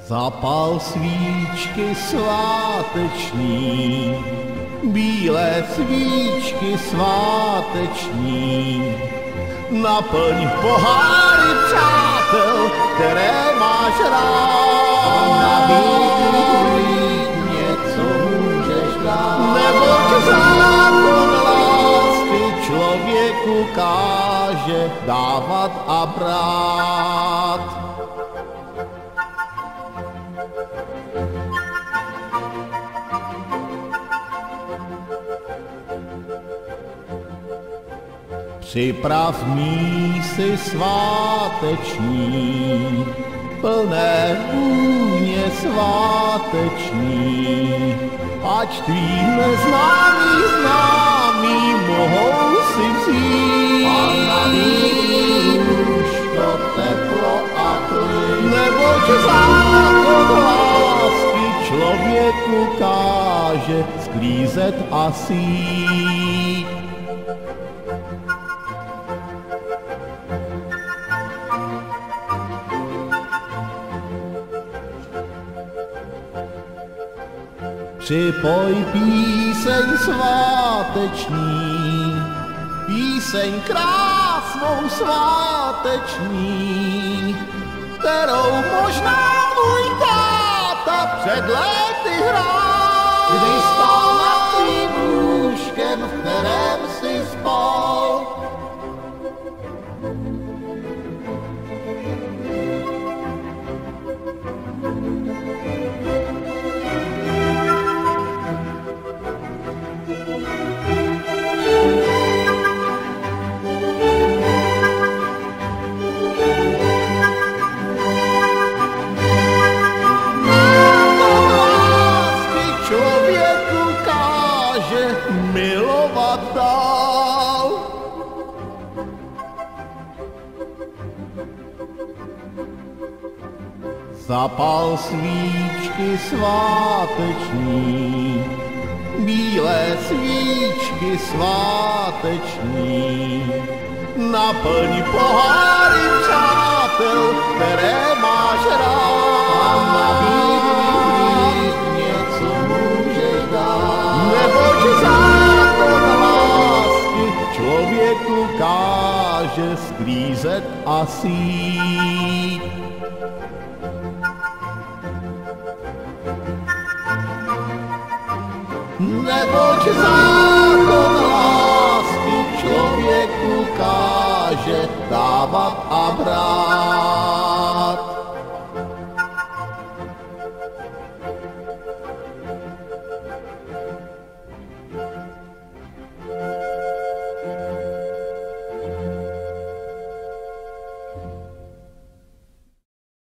Zapal svíčky sváteční, bílé svíčky sváteční. Naplň poháry přátel, které máš rád. Nabídni něco můžeš dát. Neboť zákon lásky člověku káže dávat a brát. Připrav mísy sváteční, plné vůně sváteční, ať tví neznámí známí mohou si vzít. A nabídni už to teplo a klid, neboť zákon lásky člověku káže sklízet a sít. Připoj píseň sváteční, píseň krásnou sváteční, kterou možná můj táta před léty hrál, když stál nad tvým lůžkem, v kterém si spal. Milovat dál. Zapal svíčky sváteční, bílé svíčky sváteční. Naplň poháry přátel, které máš rád. Nabídni něco můžeš dát. Neboť zákon lásky člověku káže sklízet a sít. Neboť zákon lásky člověku káže dávat a brát.